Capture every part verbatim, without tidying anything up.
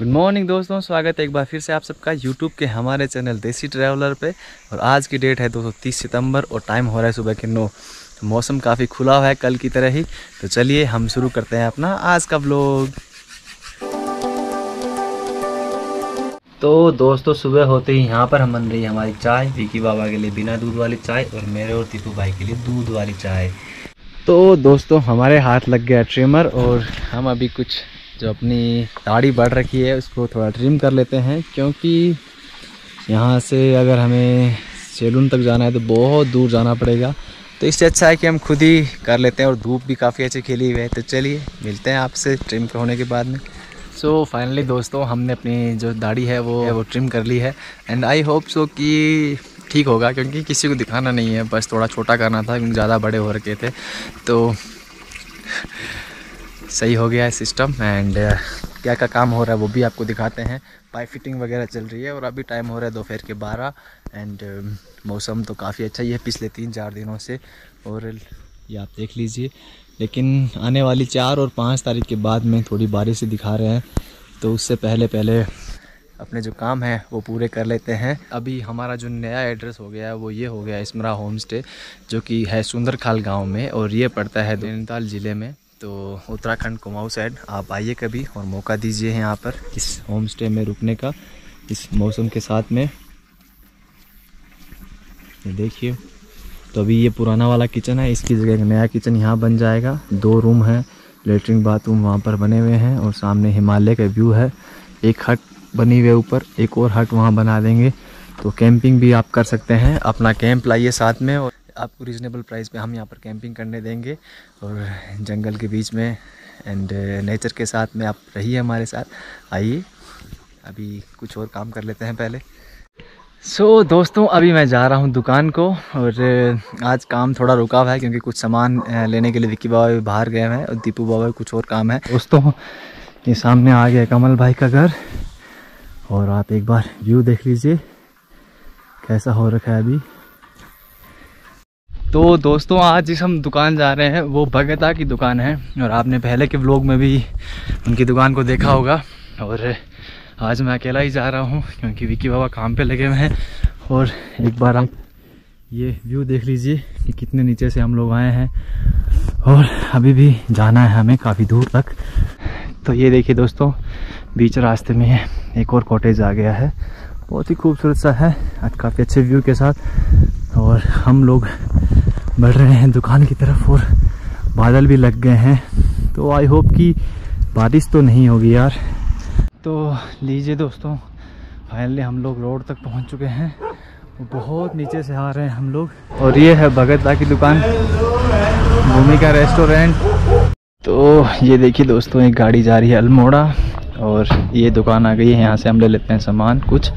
Good morning दोस्तों, स्वागत है एक बार फिर से आप सबका यूट्यूब के हमारे चैनल देसी ट्रैवलर पे। और आज की डेट है दोस्तों तीस सितंबर और टाइम हो रहा है सुबह के नौ। तो मौसम काफ़ी खुला हुआ है कल की तरह ही। तो चलिए हम शुरू करते हैं अपना आज का व्लॉग। तो दोस्तों सुबह होते ही यहाँ पर हम बन रही है हमारी चाय। विकी बाबा के लिए बिना दूध वाली चाय और मेरे और दीपू भाई के लिए दूध वाली चाय। तो दोस्तों हमारे हाथ लग गया ट्रिमर और हम अभी कुछ जो अपनी दाढ़ी बढ़ रखी है उसको थोड़ा ट्रिम कर लेते हैं, क्योंकि यहाँ से अगर हमें सैलून तक जाना है तो बहुत दूर जाना पड़ेगा। तो इससे अच्छा है कि हम खुद ही कर लेते हैं और धूप भी काफ़ी अच्छी खिली हुई है। तो चलिए मिलते हैं आपसे ट्रिम होने के बाद में। सो so, फाइनली दोस्तों हमने अपनी जो दाढ़ी है वो है वो ट्रिम कर ली है एंड आई होप सो कि ठीक होगा, क्योंकि किसी को दिखाना नहीं है, बस थोड़ा छोटा करना था क्योंकि ज़्यादा बड़े हो रखे थे। तो सही हो गया है सिस्टम एंड क्या क्या काम हो रहा है वो भी आपको दिखाते हैं। पाइप फिटिंग वगैरह चल रही है और अभी टाइम हो रहा है दोपहर के बारह एंड मौसम तो काफ़ी अच्छा ही है पिछले तीन चार दिनों से, और ये आप देख लीजिए। लेकिन आने वाली चार और पाँच तारीख के बाद में थोड़ी बारिश दिखा रहे हैं, तो उससे पहले पहले अपने जो काम है वो पूरे कर लेते हैं। अभी हमारा जो नया एड्रेस हो गया है वो ये हो गया है स्मरा होम स्टे, जो कि है सुंदरखाल गाँव में और ये पड़ता है नैनीताल ज़िले में। तो उत्तराखंड कुमाऊं साइड आप आइए कभी और मौका दीजिए यहाँ पर इस होम स्टे में रुकने का इस मौसम के साथ में। ये देखिए, तो अभी ये पुराना वाला किचन है, इसकी जगह एक नया किचन यहाँ बन जाएगा। दो रूम है, लेटरिन बाथरूम वहाँ पर बने हुए हैं और सामने हिमालय का व्यू है। एक हट बनी हुई है ऊपर, एक और हट वहाँ बना देंगे। तो कैंपिंग भी आप कर सकते हैं, अपना कैंप लाइए साथ में और आपको रीज़नेबल प्राइस पे हम यहाँ पर कैंपिंग करने देंगे और जंगल के बीच में एंड नेचर के साथ में आप रहिए हमारे साथ। आइए अभी कुछ और काम कर लेते हैं पहले। सो so, दोस्तों अभी मैं जा रहा हूँ दुकान को और आज काम थोड़ा रुका हुआ है क्योंकि कुछ सामान लेने के लिए विक्की बाबा भी बाहर गए हैं और दीपू बाबा भी कुछ और काम है। दोस्तों ये सामने आ गया कमल भाई का घर और आप एक बार व्यू देख लीजिए कैसा हो रखा है अभी। तो दोस्तों आज जिस हम दुकान जा रहे हैं वो भगता की दुकान है और आपने पहले के व्लॉग में भी उनकी दुकान को देखा होगा। और आज मैं अकेला ही जा रहा हूँ क्योंकि विक्की बाबा काम पे लगे हुए हैं। और एक बार आप ये व्यू देख लीजिए कि कितने नीचे से हम लोग आए हैं और अभी भी जाना है हमें काफ़ी दूर तक। तो ये देखिए दोस्तों, बीच रास्ते में एक और कॉटेज आ गया है, बहुत ही खूबसूरत सा है आज काफ़ी अच्छे व्यू के साथ। और हम लोग बढ़ रहे हैं दुकान की तरफ और बादल भी लग गए हैं, तो आई होप कि बारिश तो नहीं होगी यार। तो लीजिए दोस्तों, फाइनली हम लोग रोड तक पहुंच चुके हैं, बहुत नीचे से आ रहे हैं हम लोग। और ये है भगत की दुकान, भूमिका रेस्टोरेंट। तो ये देखिए दोस्तों, एक गाड़ी जा रही है अल्मोड़ा और ये दुकान आ गई है, यहाँ से हम ले लेते हैं सामान कुछ।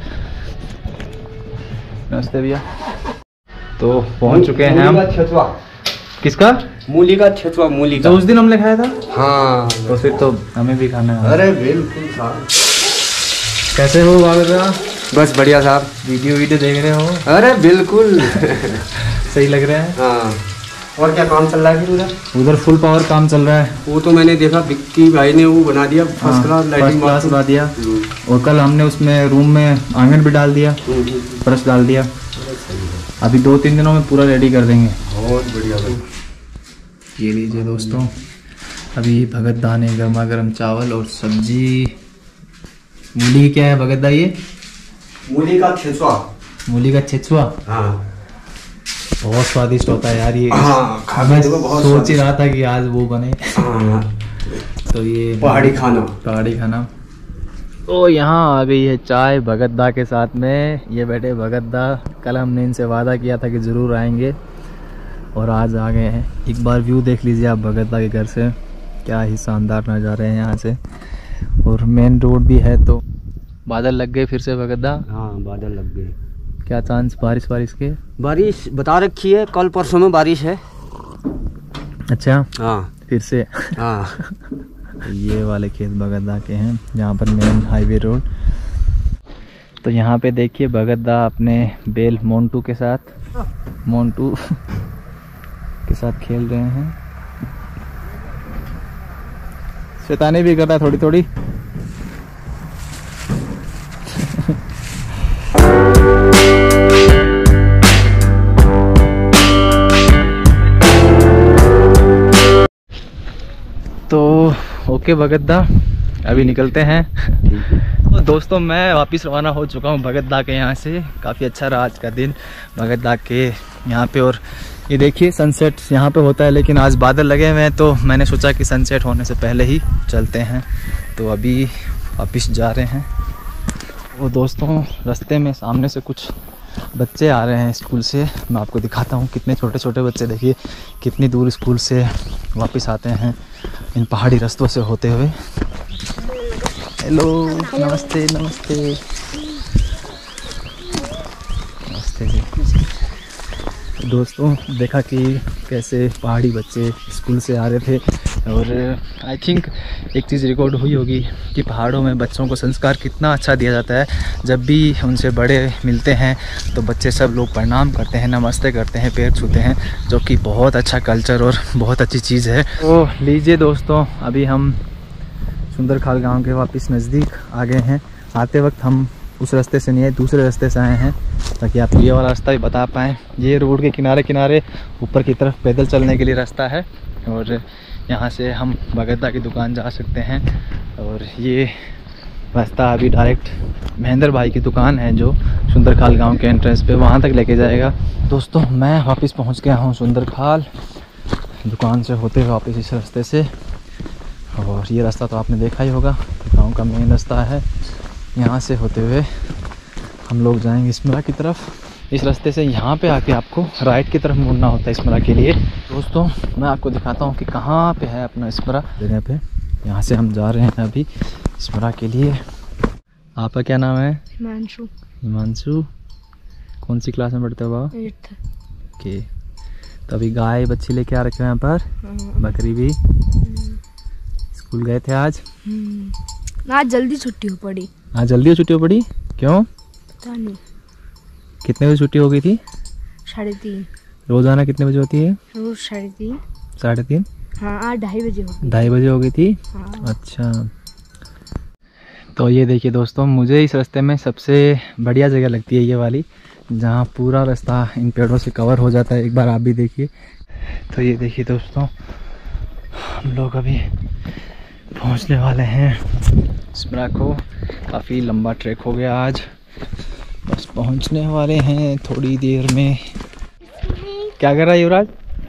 नमस्ते भैया। तो पहुंच चुके हैं हम। किसका? मूली का ठेचुआ। मूली का तो उस दिन हमने खाया था। हाँ, तो फिर तो हमें भी खाना है। अरे बिल्कुल साहब। कैसे हो बाबा? बस बढ़िया साहब। वीडियो वीडियो देख रहे हो? अरे बिल्कुल सही लग रहा है। हाँ, और क्या काम चल रहा है फिर उधर? उधर फुल पावर काम चल रहा है। वो तो मैंने देखा विक्की भाई ने वो बना दिया फर्स्ट क्लास लाइटिंग क्लास बना दिया। और कल हमने उसमें रूम में आंगन भी डाल दिया, फर्श डाल दिया। अभी दो तीन दिनों में पूरा रेडी कर देंगे। बहुत बढ़िया भाई। ये लीजिए दोस्तों, अभी भगत दा ने गर्मा गर्म चावल और सब्जी। मूली क्या है भगत दा? ये मूली का ठेचुआ। मूली का ठेचुआ। हाँ, बहुत स्वादिष्ट होता है यार ये। हाँ, खाने में बहुत सोच ही रहा था कि आज वो बने। हाँ, तो ये पहाड़ी खाना। पहाड़ी खाना। तो यहाँ आ गई है चाय भगत दा के साथ में। ये बैठे भगत दा, कल हमने इनसे वादा किया था कि ज़रूर आएंगे और आज आ गए हैं। एक बार व्यू देख लीजिए आप भगत दा के घर से, क्या ही शानदार नज़ारे हैं यहाँ से। और मेन रोड भी है। तो बादल लग गए फिर से भगत दा? हाँ, बादल लग गए। क्या चांस बारिश बारिश के? बारिश बता रखी है, कल परसों में बारिश है। अच्छा, हाँ फिर से। हाँ ये वाले खेत भगत दा के हैं जहाँ पर मेन हाईवे रोड। तो यहाँ पे देखिए भगत दा अपने बेल मोन्टू के साथ मोन्टू के साथ खेल रहे हैं। शैतानी भी कर रहा है थोड़ी थोड़ी। ओके भगतदा, अभी निकलते हैं। तो दोस्तों मैं वापस रवाना हो चुका हूँ भगतदा के यहाँ से। काफ़ी अच्छा रहा आज का दिन भगतदा के यहाँ पे। और ये देखिए सनसेट यहाँ पे होता है, लेकिन आज बादल लगे हुए हैं तो मैंने सोचा कि सनसेट होने से पहले ही चलते हैं। तो अभी वापस जा रहे हैं। वो दोस्तों रास्ते में सामने से कुछ बच्चे आ रहे हैं स्कूल से। मैं आपको दिखाता हूँ कितने छोटे छोटे बच्चे, देखिए कितनी दूर स्कूल से वापस आते हैं इन पहाड़ी रास्तों से होते हुए। हेलो, नमस्ते नमस्ते नमस्ते जी। दोस्तों देखा कि कैसे पहाड़ी बच्चे स्कूल से आ रहे थे। और आई थिंक एक चीज़ रिकॉर्ड हुई होगी कि पहाड़ों में बच्चों को संस्कार कितना अच्छा दिया जाता है। जब भी उनसे बड़े मिलते हैं तो बच्चे सब लोग प्रणाम करते हैं, नमस्ते करते हैं, पैर छूते हैं, जो कि बहुत अच्छा कल्चर और बहुत अच्छी चीज़ है। तो लीजिए दोस्तों, अभी हम सुंदरखाल गांव के वापस नज़दीक आ गए हैं। आते वक्त हम उस रास्ते से नहीं आए, दूसरे रास्ते से आए हैं, ताकि आपको ये वाला रास्ता भी बता पाएँ। ये रोड के किनारे किनारे ऊपर की तरफ पैदल चलने के लिए रास्ता है, और यहाँ से हम भगतदा की दुकान जा सकते हैं। और ये रास्ता अभी डायरेक्ट महेंद्र भाई की दुकान है जो सुंदरखाल गांव के एंट्रेंस पे, वहाँ तक लेके जाएगा। दोस्तों मैं वापस पहुँच गया हूँ सुंदरखाल, दुकान से होते हुए वापस इस रास्ते से। और ये रास्ता तो आपने देखा ही होगा, गांव का मेन रास्ता है। यहाँ से होते हुए हम लोग जाएंगे स्मरा की तरफ। इस रास्ते से यहाँ पे आके आपको राइट की तरफ मुड़ना होता है स्मरा के लिए। दोस्तों मैं आपको दिखाता हूँ कि कहाँ पे है अपना स्मरा जगह पे। यहाँ से हम जा रहे हैं अभी स्मरा के लिए। आपका क्या नाम है? हिमांशु। हिमांशु, कौन सी क्लास में पढ़ते हो बाबा? एट्थ। ओके, तो अभी गाय बच्ची लेके आ रखे हैं यहाँ पर, बकरी भी। स्कूल गए थे आज? आज जल्दी छुट्टी हो पड़ी। आज जल्दी छुट्टी हो पड़ी, क्यों? पता नहीं। कितने बजे छुट्टी हो गई थी? साढ़े तीन। रोजाना कितने बजे होती है? रोज साढ़े तीन। साढ़े तीन? हाँ, आज ढाई बजे हो ढाई बजे हो गई थी। हाँ। अच्छा, तो ये देखिए दोस्तों, मुझे इस रास्ते में सबसे बढ़िया जगह लगती है ये वाली, जहाँ पूरा रास्ता इन पेड़ों से कवर हो जाता है। एक बार आप भी देखिए। तो ये देखिए दोस्तों, हम लोग अभी पहुँचने वाले हैं स्मरा को। काफ़ी लंबा ट्रैक हो गया आज, बस पहुँचने वाले हैं थोड़ी देर में। क्या कर रहा है युवराज?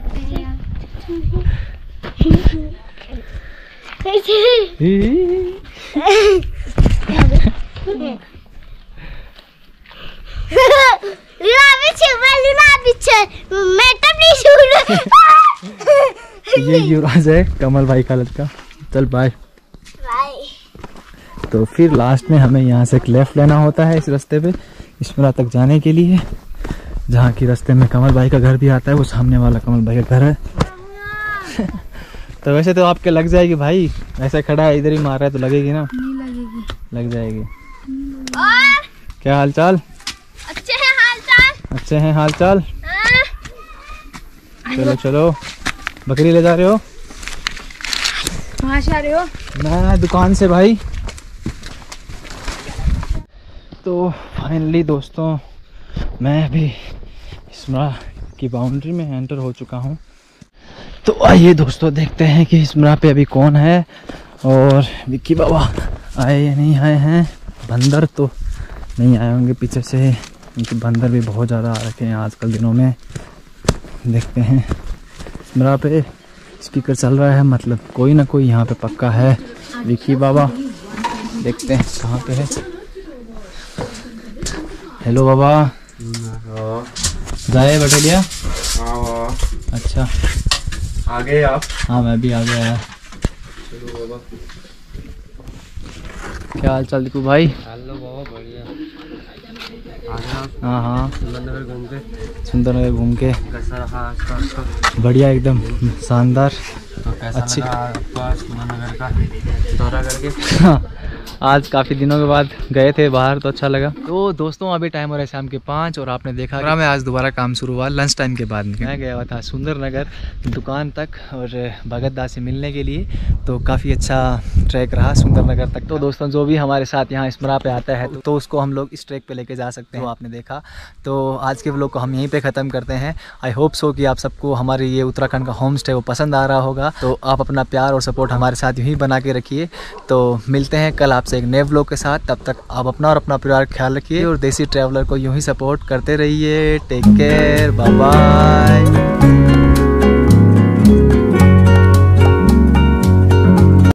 ये युवराज है कमल भाई का लड़का। चल बाय। तो फिर लास्ट में हमें यहाँ से एक लेफ्ट लेना होता है इस रास्ते पे स्मरा तक जाने के लिए, जहाँ की रास्ते में कमल भाई का घर भी आता है। वो सामने वाला कमल भाई का घर है। तो वैसे तो आपके लग जाएगी भाई, ऐसा खड़ा है इधर ही मार रहा है तो लगेगी ना? नहीं लगेगी। लग जाएगी। और क्या हाल चाल? अच्छे हैं हाल चाल। अच्छे हैं हाल चाल। चलो चलो, बकरी ले जा रहे हो? कहाँ से आ रहे हो? मैं दुकान से भाई। तो फाइनली दोस्तों मैं अभी स्मरा की बाउंड्री में एंटर हो चुका हूँ। तो आइए दोस्तों देखते हैं कि स्मरा पे अभी कौन है और विक्की बाबा आए या नहीं आए हैं। बंदर तो नहीं आए होंगे पीछे से, क्योंकि बंदर भी बहुत ज़्यादा आ रखे हैं आजकल दिनों में। देखते हैं, स्मरा पे स्पीकर चल रहा है, मतलब कोई ना कोई यहाँ पे पक्का है। विक्की बाबा देखते हैं कहाँ पे है। हेलो बाबा। जाए बटेलिया? अच्छा, आ गए आप? हाँ मैं भी आ गया यार। चलो बाबा। क्या हाल चाल दीपू भाई? हेलो बाबा, बढ़िया। हाँ हाँ, सुंदरनगर घूम के सुंदरनगर घूम के कैसा रहा आज का आपका? बढ़िया, एकदम शानदार। तो कैसा अच्छी लगा आपका सुंदरनगर का दौरा करके? हाँ आज काफ़ी दिनों के बाद गए थे बाहर तो अच्छा लगा। तो दोस्तों अभी टाइम हो रहा है शाम के पाँच और आपने देखा मैं आज दोबारा काम शुरू हुआ लंच टाइम के बाद। मैं गया हुआ था सुंदर नगर दुकान तक और भगत दा से मिलने के लिए, तो काफ़ी अच्छा ट्रैक रहा सुंदर नगर तक। तो दोस्तों जो भी हमारे साथ यहाँ स्मरा पे आता है तो उसको हम लोग इस ट्रैक पे लेके जा सकते हैं, तो आपने देखा। तो आज के व्लॉग को हम यहीं पे ख़त्म करते हैं। आई होप सो कि आप सबको हमारी ये उत्तराखंड का होम स्टे वो पसंद आ रहा होगा। तो आप अपना प्यार और सपोर्ट हमारे साथ यूँ ही बना के रखिए। तो मिलते हैं कल आपसे एक नए व्लॉग के साथ, तब तक आप अपना और अपना परिवार ख्याल रखिए और देसी ट्रैवलर को यूँ ही सपोर्ट करते रहिए। Take care, bye bye.